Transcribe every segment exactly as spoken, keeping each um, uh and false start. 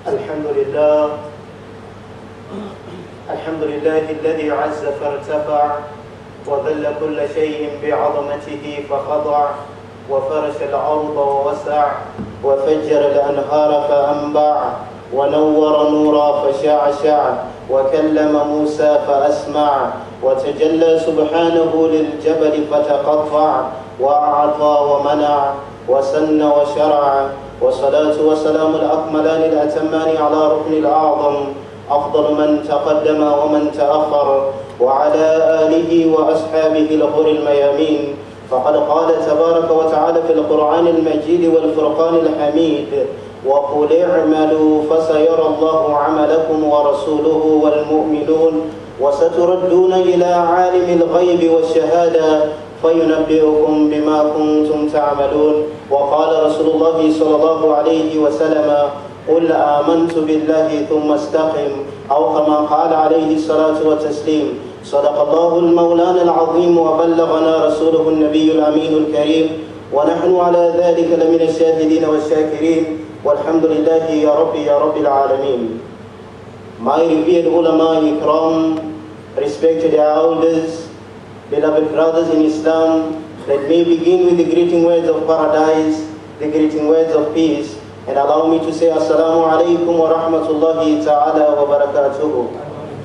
الحمد لله الحمد لله الذي عز فارتفع وذل كل شيء بعظمته فخضع وفرش الأرض ووسع وفجر الأنهار فأنبع ونور نورا فشعشع وكلم موسى فأسمع وتجلى سبحانه للجبل فتقطع وأعطى ومنع وسن وشرع والصلاة والسلام الأكملان الأتمان على ركن الأعظم أفضل من تقدم ومن تأخر وعلى آله وأصحابه الغر الميامين. فقد قال تبارك وتعالى في القرآن المجيد والفرقان الحميد: وقل اعملوا فسيرى الله عملكم ورسوله والمؤمنون وستردون إلى عالم الغيب والشهادة فينبئكم بما كنتم تعملون. وقال رسول الله صلى الله عليه وسلم: قل آمنت بالله ثم استقم، أو كما قال عليه الصلاة والتسليم. صدق الله المولان العظيم وبلغنا رسوله النبي الأمين الكريم، ونحن على ذلك لمن الشاهدين والشاكرين، والحمد لله يا رب يا رب العالمين. My revered ulama ikram, respected elders, beloved brothers in Islam, let me begin with the greeting words of paradise, the greeting words of peace, and allow me to say Assalamu alaikum wa rahmatullahi ta'ala wa barakatuhu.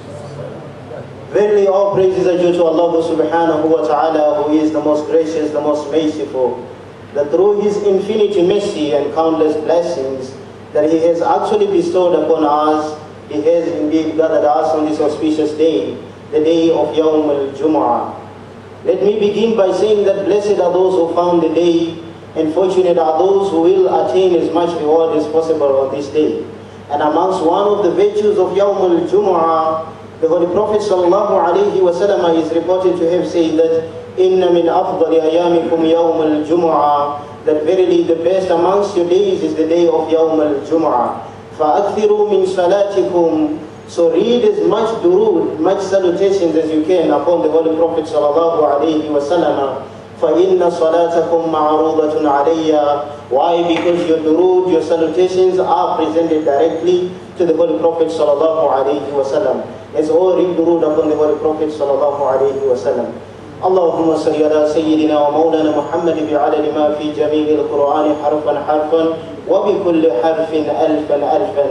Verily all praises are due to Allah subhanahu wa ta'ala, who is the most gracious, the most merciful, that through His infinite mercy and countless blessings that He has actually bestowed upon us, He has indeed gathered us on this auspicious day, the day of Yawm al-Jum'ah. Let me begin by saying that blessed are those who found the day, and fortunate are those who will attain as much reward as possible on this day. And amongst one of the virtues of Yawm al-Jum'ah, the Holy Prophet sallallahu alayhi wa sallam is reported to have said that Inna min afdali ayamikum yawm al-jum'ah, that verily the best amongst your days is the day of Yawm al-Jum'ah. فَأَكْثِرُوا مِنْ صَلَاتِكُمْ, so read as much durood, much salutations as you can upon the Holy Prophet sallallahu alayhi wa sallam. فَإِنَّ صَلَاتَكُمْ مَعْرُوضَةٌ عَلَيَّ. Why? Because your durood, your salutations are presented directly to the Holy Prophet sallallahu alayhi wa sallam. Let's all read durood upon the Holy Prophet sallallahu alayhi wa sallam. اللهم صل على سيدنا ومولانا محمد بعدد ما في جميع القرآن حرفا حرفا وبكل حرف ألفا ألفا.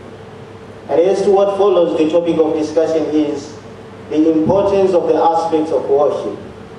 And as to what follows, the topic of discussion is the importance of the aspects of worship.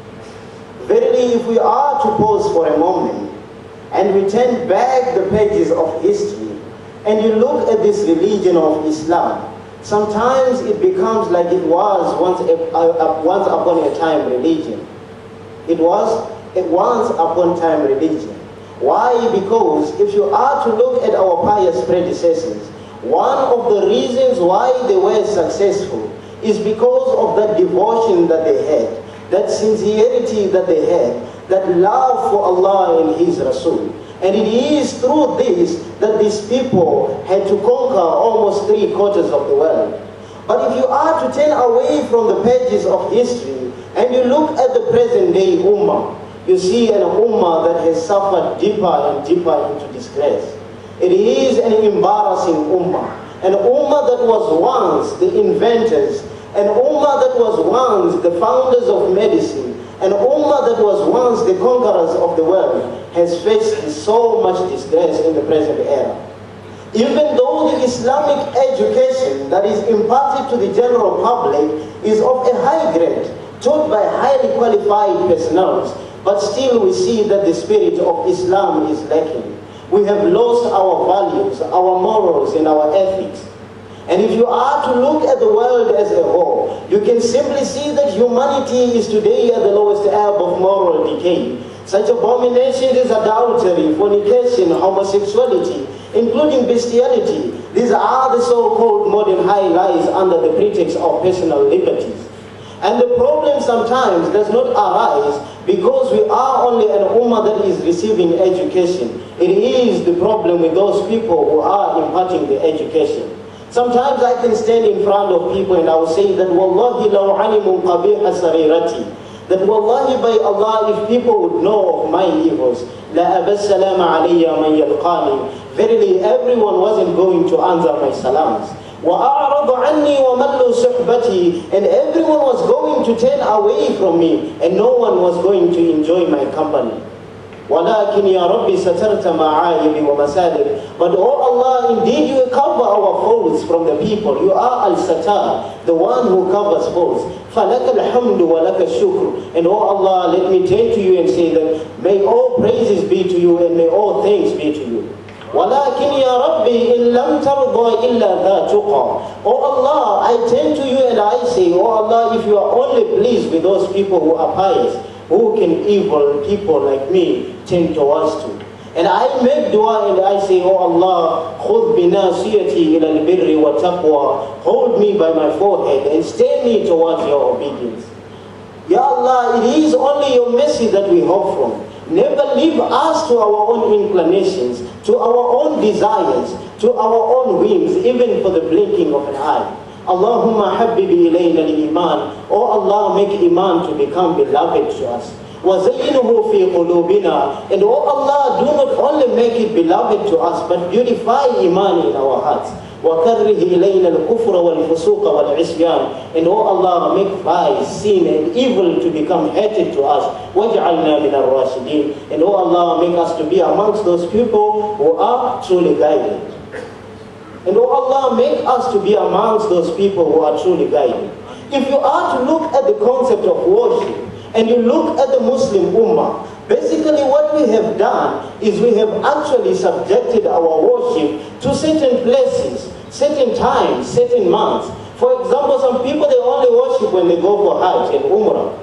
Verily, if we are to pause for a moment and we turn back the pages of history and you look at this religion of Islam, sometimes it becomes like it was once, a, a, a, once upon a time religion. It was a once upon time religion. Why? Because if you are to look at our pious predecessors, one of the reasons why they were successful is because of that devotion that they had, that sincerity that they had, that love for Allah and His Rasul. And it is through this that these people had to conquer almost three quarters of the world. But if you are to turn away from the pages of history and you look at the present day ummah, you see an ummah that has suffered deeper and deeper into disgrace. It is an embarrassing ummah, an ummah that was once the inventors, an ummah that was once the founders of medicine, an ummah that was once the conquerors of the world, has faced so much disgrace in the present era. Even though the Islamic education that is imparted to the general public is of a high grade, taught by highly qualified personnel, but still we see that the spirit of Islam is lacking. We have lost our values, our morals, and our ethics. And if you are to look at the world as a whole, you can simply see that humanity is today at the lowest ebb of moral decay. Such abominations as adultery, fornication, homosexuality, including bestiality, these are the so-called modern high lies under the pretext of personal liberties. And the problem sometimes does not arise because we are only an ummah that is receiving education. It is the problem with those people who are imparting the education. Sometimes I can stand in front of people and I will say that Wallahi law alimu qabiha sarirati, that Wallahi by Allah, if people would know of my evils, la abassalama alayya man yalqani, verily everyone wasn't going to answer my salams. وَأَعْرَضَ عَنِّي وَمَلُّوا صُحْبَتِي, and everyone was going to turn away from me, and no one was going to enjoy my company. وَلَكِنْ يَا رَبِّ سَتَرْتَ مَعَايِبِ وَمَسَالِبِ, but oh Allah, indeed you cover our faults from the people. You are Al-Satar, the one who covers faults. فَلَكَ الْحَمْدُ وَلَكَ الشُّكْرُ, and oh Allah, let me turn to you and say that may all praises be to you and may all thanks be to you. وَلَكِنْ يَا رَبِّي إِن لَمْ تَرْضَى إِلَّا ذَا تُقَى, oh Allah, I turn to you and I say, oh Allah, if you are only pleased with those people who are pious, who can evil people like me turn towards to? And I make dua and I say, oh Allah, خُذْ بِنَاسِيَتِي إِلَى الْبِرِّ وَالتَّقْوَى, hold me by my forehead and steer me towards your obedience. Ya Allah, it is only your mercy that we hope from. Never leave us to our own inclinations, to our own desires, to our own whims, even for the blinking of an eye. Allahumma habbibi ilayna al-iman, oh Allah, make iman to become beloved to us. وَزَيِّنُهُ فِي قُلُوبِنَا, and oh Allah, do not only make it beloved to us, but beautify iman in our hearts. وَكَرِّهِ إِلَيْنَا الْكُفْرَ وَالْفُسُوقَ وَالْعِصْيَانَ, and oh Allah, make vice, sin and evil to become hated to us. وَاجْعَلْنَا مِنَ الرَّاشِدِينَ, and oh Allah, make us to be amongst those people who are truly guided. And oh Allah, make us to be amongst those people who are truly guided. If you are to look at the concept of worship, and you look at the Muslim Ummah, basically what we have done is we have actually subjected our worship to certain places, certain times, certain months. For example, some people, they only worship when they go for Hajj and Umrah.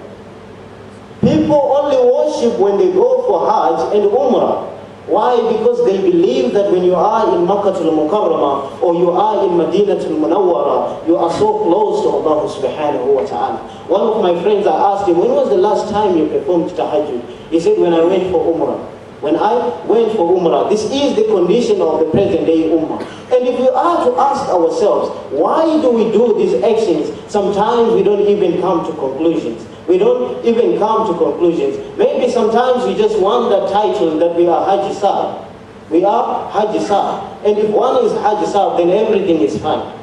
People only worship when they go for Hajj and Umrah. Why? Because they believe that when you are in Makkah al-Mukarramah or you are in Madinah al-Munawwara, you are so close to Allah subhanahu wa ta'ala. One of my friends, I asked him, when was the last time you performed tahajjud? He said, when I went for Umrah. When I went for Umrah. This is the condition of the present day Ummah. And if we are to ask ourselves, why do we do these actions? Sometimes we don't even come to conclusions. We don't even come to conclusions. Maybe sometimes we just want that title that we are Haji Saab. We are Haji Saab. And if one is Haji Saab, then everything is fine.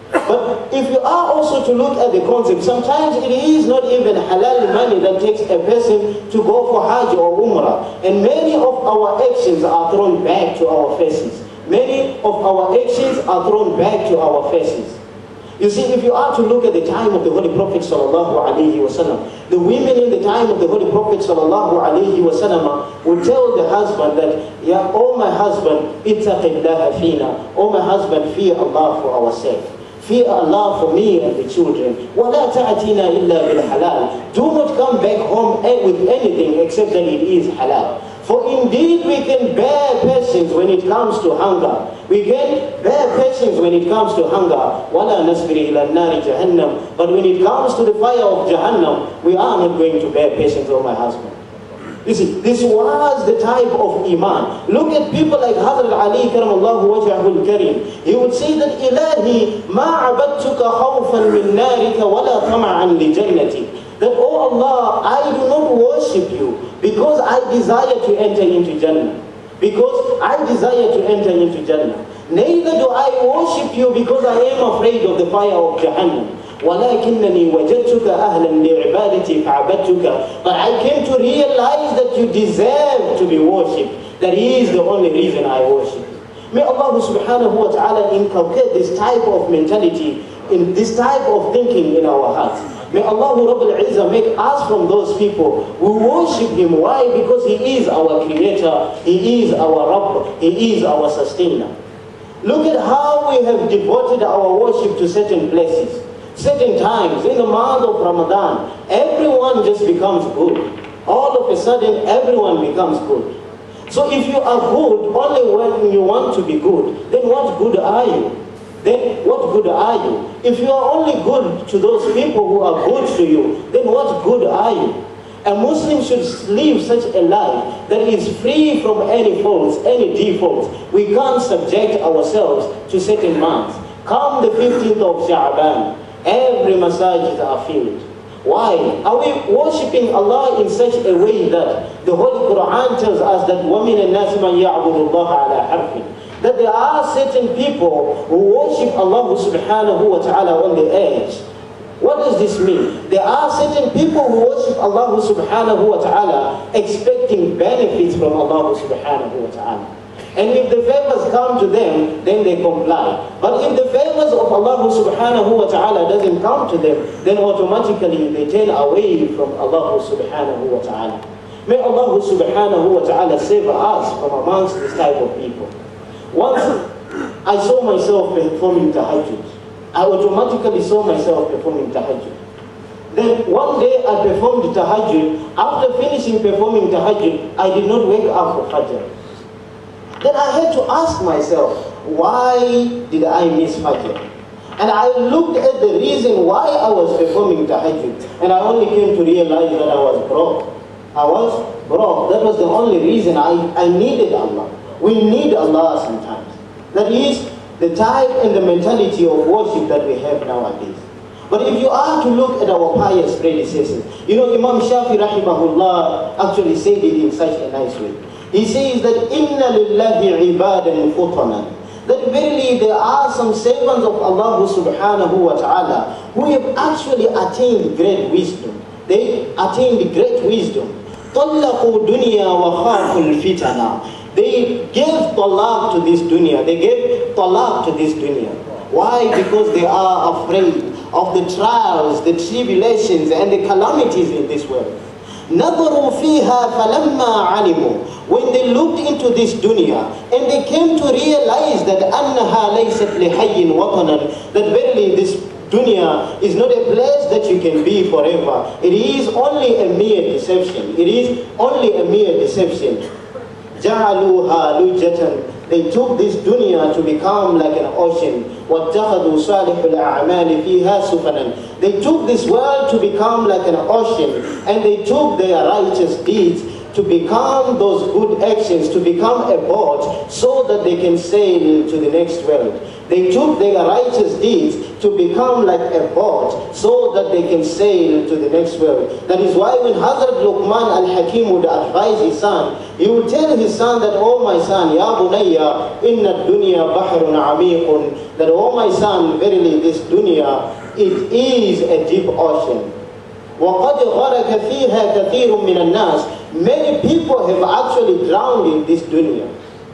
But if you are also to look at the concept, sometimes it is not even halal money that takes a person to go for Hajj or Umrah. And many of our actions are thrown back to our faces. Many of our actions are thrown back to our faces. You see, if you are to look at the time of the Holy Prophet sallallahu alaihi wasallam, the women in the time of the Holy Prophet sallallahu alaihi wasallam would tell the husband that, "Ya, oh my husband, ittaqillaha fina. Oh my husband, fear Allah for our sake. Fear Allah for me and the children. وَلَا تَعْتِنَا إِلَّا بِالْحَلَالِ. Do not come back home with anything except that it is halal. For indeed we can bear patience when it comes to hunger. We can bear patience when it comes to hunger. وَلَا نَصْبِرِ إِلَى النَّارِ جَهَنَّمْ. But when it comes to the fire of Jahannam, we are not going to bear patience, oh my husband." You see, this was the type of iman. Look at people like Hazrat Ali karamallahu wajhahu al-karim. He would say that, "Ilahi ma abadtuka khawfan min narika wala tama'an li jannati." That, oh Allah, I do not worship you because I desire to enter into Jannah. Because I desire to enter into Jannah. Neither do I worship you because I am afraid of the fire of Jahannam. وَلَكِنَّنِي وَجَدْتُكَ أَهْلًا لِعِبَادَتِي فَعَبَدْتُكَ. But I came to realize that you deserve to be worshipped. That is the only reason I worship you. May Allah subhanahu wa ta'ala inculcate this type of mentality, in this type of thinking in our hearts. May Allah Rabbul Izzah make us from those people who worship Him. Why? Because He is our Creator, He is our Rabb, He is our Sustainer. Look at how we have devoted our worship to certain places. Certain times, in the month of Ramadan, everyone just becomes good. All of a sudden, everyone becomes good. So if you are good only when you want to be good, then what good are you? Then what good are you? If you are only good to those people who are good to you, then what good are you? A Muslim should live such a life that is free from any faults, any defaults. We can't subject ourselves to certain months. Come the fifteenth of Sha'ban, every masajid are filled. Why? Are we worshipping Allah in such a way that the Holy Quran tells us that وَمِنَ النَّاسِ مَنْ يَعْبُدُ اللَّهَ عَلَى حَرْفٍ. that there are certain people who worship Allah subhanahu wa ta'ala on the edge. What does this mean? There are certain people who worship Allah subhanahu wa ta'ala expecting benefits from Allah subhanahu wa ta'ala. And if the favors come to them, then they comply. But if the favors of Allah subhanahu wa ta'ala doesn't come to them, then automatically they turn away from Allah subhanahu wa ta'ala. May Allah subhanahu wa ta'ala save us from amongst this type of people. Once I saw myself performing tahajjud. I automatically saw myself performing tahajjud. Then one day I performed tahajjud. After finishing performing tahajjud, I did not wake up for fajr. Then I had to ask myself, why did I miss fajr? And I looked at the reason why I was performing tahajjud, and I only came to realize that I was broke. I was broke. That was the only reason I, I needed Allah. We need Allah sometimes. That is the type and the mentality of worship that we have nowadays. But if you are to look at our pious predecessors, you know, Imam Shafi rahimahullah actually said it in such a nice way. He says that inna lillahi ibadan futanan, that verily there are some servants of Allah subhanahu wa ta'ala who have actually attained great wisdom. They attained great wisdom. طَلَّقُوا دُنْيَا وَخَافُوا الْفِتَنَا. They gave talaq to this dunya. They gave talaq to this dunya. Why? Because they are afraid of the trials, the tribulations, and the calamities in this world. نَظَرُوا فِيهَا فَلَمَّا عَلِمُوا. When they looked into this dunya, and they came to realize that أَنَّهَا لَيْسَتْ لِحَيٍّ وَطَنًا, that verily this dunya is not a place that you can be forever. It is only a mere deception. It is only a mere deception. جَعَلُوهَا لُجَّةً. They took this dunya to become like an ocean. وَاتَّخَذُوا صَالِحُ الْأَعْمَالِ فِيهَا سُفَنًا. They took this world to become like an ocean, and they took their righteous deeds to become those good actions, to become a boat, so that they can sail to the next world. They took their righteous deeds to become like a boat, so that they can sail to the next world. That is why when Hazrat Luqman al-Hakim would advise his son, he would tell his son that, oh my son, Ya bunayya, inna dunya bahrun amiqun, that, oh my son, verily this dunya, it is a deep ocean. وَقَدْ غَرَكَ فِيهَا كَثِيرٌ مِّنَ النَّاسِ. Many people have actually drowned in this dunya.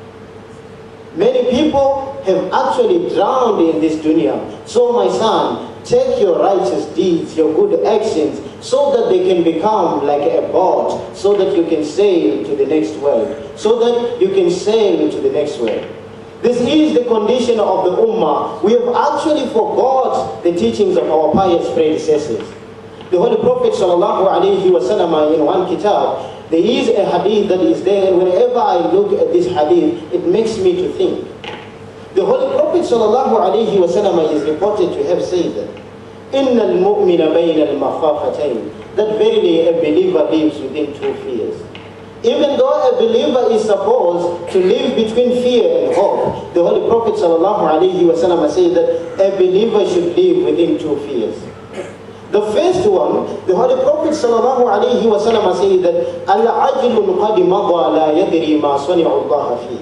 Many people have actually drowned in this dunya. So my son, take your righteous deeds, your good actions, so that they can become like a boat, so that you can sail to the next world, so that you can sail to the next world. This is the condition of the ummah. We have actually forgot the teachings of our pious predecessors. The Holy Prophet sallallahu alaihi wasallam in one kitab, there is a hadith that is there, and whenever I look at this hadith, it makes me to think. The Holy Prophet sallallahu alaihi wasallam is reported to have said that, إِنَّ الْمُؤْمِنَ بَيْنَ الْمَخَافَتَيْنِ, that verily a believer lives within two fears. Even though a believer is supposed to live between fear and hope, the Holy Prophet sallallahu alaihi wasallam said that a believer should live within two fears. The first one, the Holy Prophet sallallahu alaihi wasallam said that Al-ajlun qad madha la yadri ma sani'u Allah fi.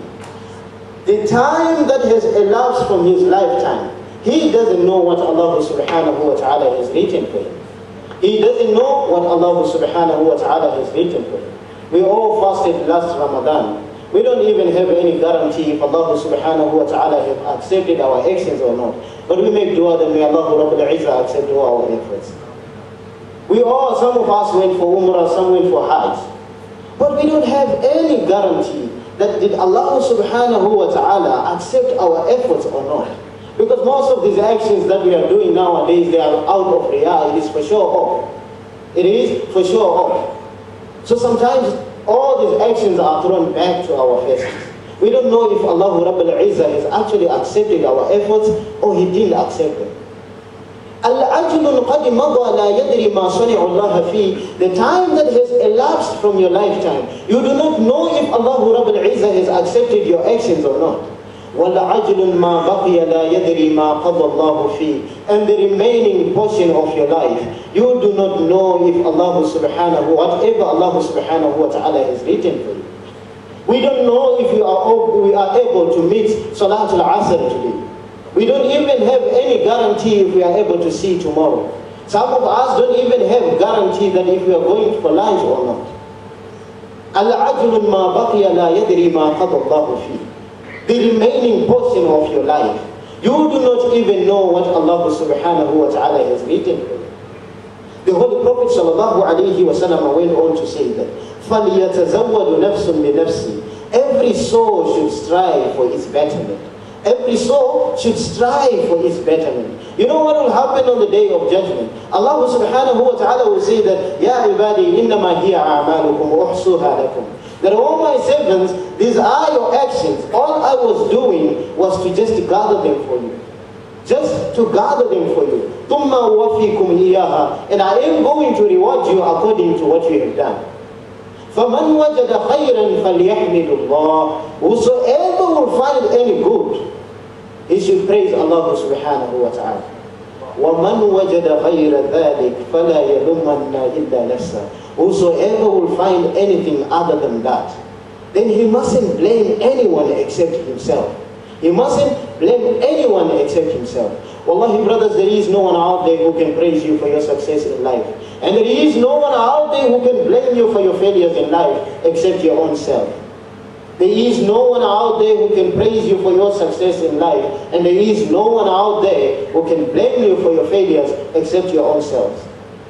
The time that has elapsed from his lifetime, he doesn't know what Allah subhanahu wa ta'ala has written for him. He doesn't know what Allah subhanahu wa ta'ala has written for him. We all fasted last Ramadan. We don't even have any guarantee if Allah subhanahu wa ta'ala have accepted our actions or not. But we make dua that may Allah Rabbul Izzah accept all our efforts. We all, some of us went for Umrah, some went for Hajj. But we don't have any guarantee that did Allah subhanahu wa ta'ala accept our efforts or not. Because most of these actions that we are doing nowadays, they are out of riyah. It is for sure off. It is for sure off. So sometimes all these actions are thrown back to our faces. We don't know if Allah Rabbul Izzah has actually accepted our efforts or He didn't accept them. Al-ajlun qad madha la yadri ma sani'u Allah fi. The time that has elapsed from your lifetime, you do not know if Allah Rabbul Izzah has accepted your actions or not. وَالْعَجْلٌ مَا بَقِيَ لَا يَدْرِي مَا قَضَى اللَّهُ فِيهِ. And the remaining portion of your life, you do not know if Allah subhanahu, whatever Allah subhanahu wa ta'ala has written for you. We don't know if we are, we are able to meet Salatul Asr today. We don't even have any guarantee if we are able to see tomorrow. Some of us don't even have guarantee that if we are going for lunch or not. Al-ajlun ma baqiya la yadri ma qada Allahu fi. The remaining portion of your life, you do not even know what Allah subhanahu wa ta'ala has written for you. The Holy Prophet sallallahu alayhi wa sallam went on to say that, فَلْيَتَزَوَّدُ نَفْسٌ بِنَفْسِ. Every soul should strive for its betterment. Every soul should strive for its betterment. You know what will happen on the day of judgment? Allah subhanahu wa ta'ala will say that, Ya ibadi, innama hiya a'malukum uhsuha lakum. That all my servants, these are your actions. All I was doing was to just gather them for you. Just to gather them for you. ثُمَّ وَفِيكُمْ إِيَّاهَا. And I am going to reward you according to what you have done. فَمَنْ وَجَدَ خَيْرًا فَلْيَحْمِدُ اللَّهِ. Whosoever will find any good, he should praise Allah subhanahu wa ta'ala. وَمَنْ وَجَدَ غَيْرَ ذَلِكَ فَلَا يَلُمَّنَّ إِلَّا نَفْسَهُ. Whosoever will find anything other than that, then he mustn't blame anyone except himself. He mustn't blame anyone except himself. Wallahi brothers, there is no one out there who can praise you for your success in life. And there is no one out there who can blame you for your failures in life except your own self. There is no one out there who can praise you for your success in life. And there is no one out there who can blame you for your failures except your own selves.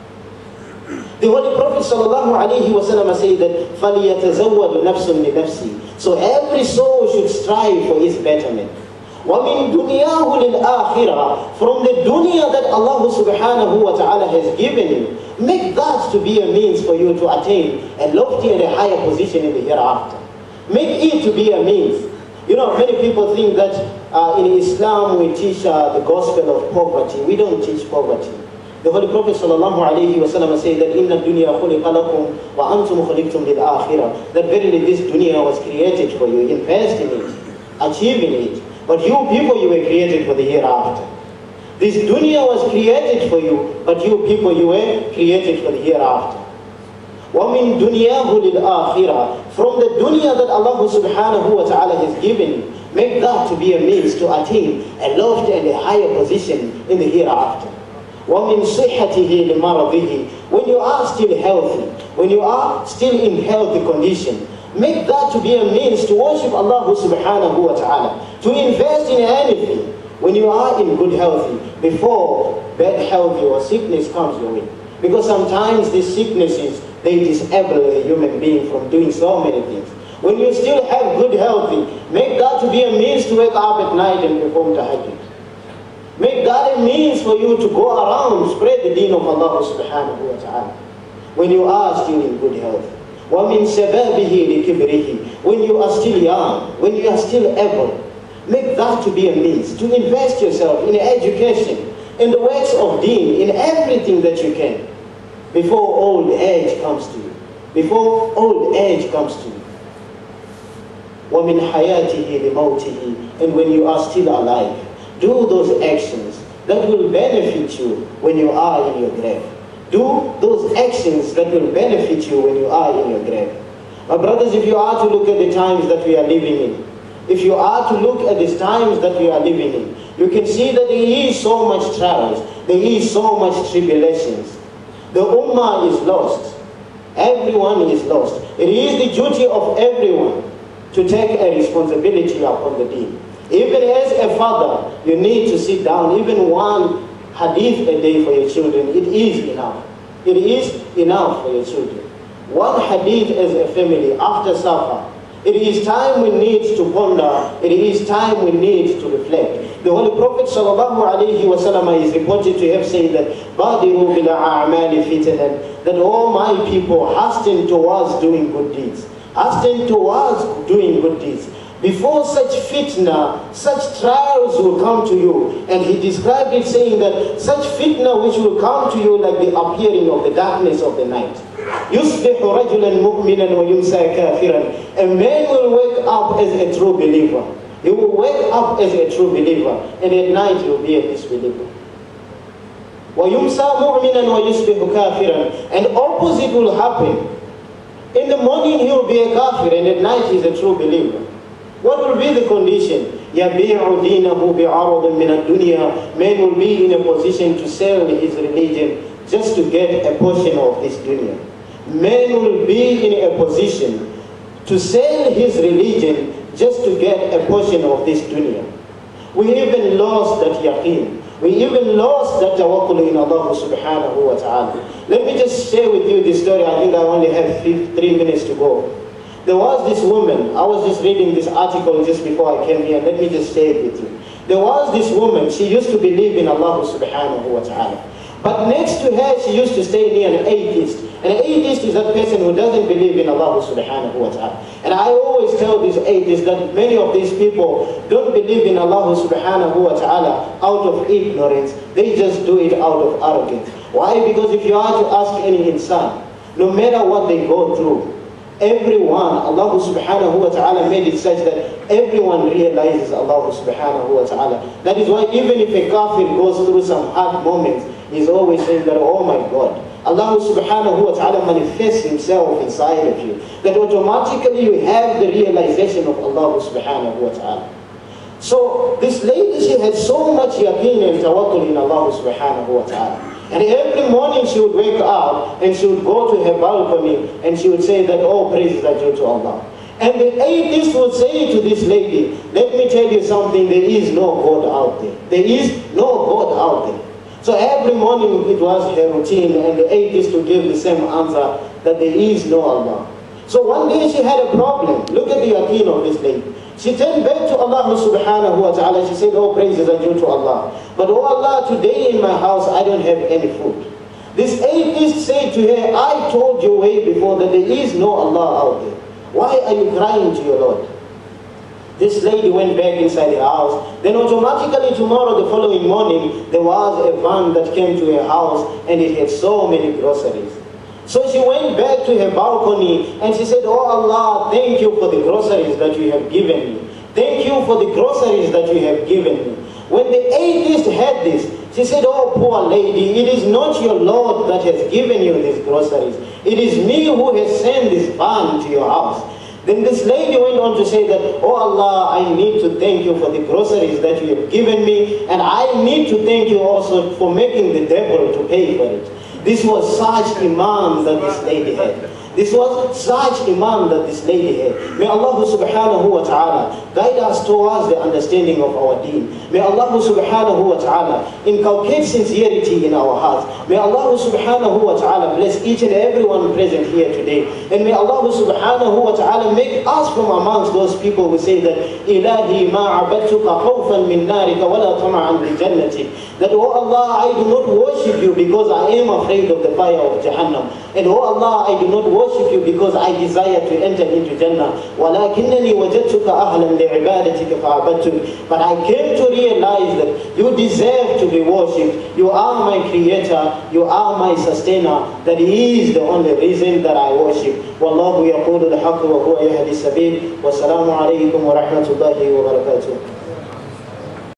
The Holy Prophet sallallahu alayhi wa sallam said that, فَلْيَتَزَوَّدُ نَفْسٌ بِنَفْسِ. So every soul should strive for its betterment. وَمِن دُنْيَاهُ لِلْآخِرَةِ. From the dunya that Allah subhanahu wa ta'ala has given you, make that to be a means for you to attain a lofty and a higher position in the hereafter. Make it to be a means. You know, many people think that uh, in Islam we teach uh, the gospel of poverty. We don't teach poverty. The Holy Prophet sallallahu alayhi wa sallam said that إِنَّ الدُّنْيَا خُلِقَ لَكُمْ وَأَنْتُمْ خُلِقْتُمْ لِلْآخِرَةِ. That verily this dunya was created for you. Invest in it, achieving it. But you people, you were created for the hereafter. This dunya was created for you, but you people, you were created for the hereafter. وَمِن دُنْيَاهُ لِلْآخِرَةِ. From the dunya that Allah subhanahu wa ta'ala has given you, make that to be a means to attain a lofty and a higher position in the hereafter. وَمِن صِحَّتِهِ لِمَرَضِهِ. When you are still healthy, when you are still in healthy condition, make that to be a means to worship Allah subhanahu wa ta'ala, to invest in anything when you are in good health, before bad health or sickness comes your way. Because sometimes these sicknesses, they disable a human being from doing so many things. When you still have good health, make that to be a means to wake up at night and perform tahajjud. Make that a means for you to go around, spread the deen of Allah subhanahu wa ta'ala. When you are still in good health. وَمِن شَبَابِهِ لِكِبْرِهِ. When you are still young, when you are still able, make that to be a means to invest yourself in education, in the works of deen, in everything that you can, before old age comes to you. Before old age comes to you. وَمِنْ حَيَاتِهِ لِمَوْتِهِ. And when you are still alive, do those actions that will benefit you when you are in your grave. Do those actions that will benefit you when you are in your grave. My brothers, if you are to look at the times that we are living in, if you are to look at these times that we are living in, you can see that there is so much trials, there is so much tribulations. The ummah is lost. Everyone is lost. It is the duty of everyone to take a responsibility upon the deen. Even as a father, you need to sit down, even one hadith a day for your children. It is enough. It is enough for your children. One hadith as a family after supper. It is time we need to ponder. It is time we need to reflect. The Holy Prophet sallallahu alaihi wasallam is reported to have said that "Badiru bila a'mali fitanan," that all my people hasten towards doing good deeds. Hasten towards doing good deeds. Before such fitna, such trials will come to you. And he described it saying that such fitna which will come to you like the appearing of the darkness of the night. يُصْبِحُ رَجُلًا مُؤْمِنًا وَيُمْسَى كَافِرًا. A man will wake up as a true believer. He will wake up as a true believer. And at night he will be a disbeliever. وَيُمْسَى مُؤْمِنًا وَيُصْبِحُ كَافِرًا. And opposite will happen. In the morning he will be a kafir, and at night he is a true believer. What will be the condition? يَبِيعُ دِينَهُ بِعَرَضٍ مِنَ الدُّنْيَا. Man will be in a position to sell his religion just to get a portion of this dunya. Man will be in a position to sell his religion just to get a portion of this dunya. We even lost that yaqeen. We even lost that tawakkul in Allah subhanahu wa ta'ala. Let me just share with you this story. I think I only have three minutes to go. There was this woman, I was just reading this article just before I came here. Let me just share it with you. There was this woman, she used to believe in Allah subhanahu wa ta'ala. But next to her, she used to stay near an atheist. An atheist is that person who doesn't believe in Allah subhanahu wa ta'ala. And I always tell these atheists that many of these people don't believe in Allah subhanahu wa ta'ala out of ignorance. They just do it out of arrogance. Why? Because if you are to ask any insan, no matter what they go through, everyone, Allah subhanahu wa ta'ala made it such that everyone realizes Allah subhanahu wa ta'ala. That is why even if a kafir goes through some hard moments, he's always saying that, oh my God, Allah subhanahu wa ta'ala manifests himself inside of you. That automatically you have the realization of Allah subhanahu wa ta'ala. So this lady, she had so much yaqeen and tawakkul in Allah subhanahu wa ta'ala. And every morning she would wake up and she would go to her balcony and she would say that, oh, praises are due to Allah. And the atheist would say to this lady, let me tell you something, there is no God out there. There is no God out there. So every morning it was her routine, and the atheist would give the same answer, that there is no Allah. So one day she had a problem. Look at the yaqeen of this lady. She turned back to Allah subhanahu wa ta'ala. She said, oh, praises are due to Allah. But oh Allah, today in my house I don't have any food. This atheist said to her, I told you way before that there is no Allah out there. Why are you crying to your Lord? This lady went back inside her house. Then automatically tomorrow, the following morning, there was a van that came to her house and it had so many groceries. So she went back to her balcony and she said, oh Allah, thank you for the groceries that you have given me. Thank you for the groceries that you have given me. When the atheist heard this, she said, oh poor lady, it is not your Lord that has given you these groceries. It is me who has sent this van to your house. Then this lady went on to say that, oh Allah, I need to thank you for the groceries that you have given me, and I need to thank you also for making the devil to pay for it. This was such iman that this lady had. This was such iman that this lady had. May Allah subhanahu wa ta'ala guide us towards the understanding of our deen. May Allah subhanahu wa ta'ala inculcate sincerity in our hearts. May Allah subhanahu wa ta'ala bless each and everyone present here today. And may Allah subhanahu wa ta'ala make us from amongst those people who say that Ilahi ma abadtuka khawfan min narika wala tama'an li jannatik. That, oh Allah, I do not worship you because I am afraid of the fire of Jahannam. And oh Allah, I do not worship you because I desire to enter into Jannah. وَلَكِنَّنِي وَجَدْتُكَ أَهْلًا لِعِبَادَتِكَ فَعَبَدْتُكَ. But I came to realize that you deserve to be worshipped. You are my creator. You are my sustainer. That He is the only reason that I worship. وَاللَّهُ يَقُولُ الْحَقُّ وَهُوَ يَهْدِي السَّبِيلَ. وَالسَّلَامُ عَلَيْكُمْ وَرَحْمَةُ اللَّهِ وَبَرَكَاتُهُ.